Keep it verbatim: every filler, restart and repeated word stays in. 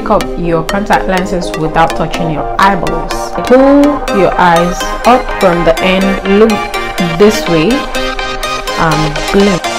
take off your contact lenses without touching your eyeballs. Pull your eyes up from the end, look this way, and blink.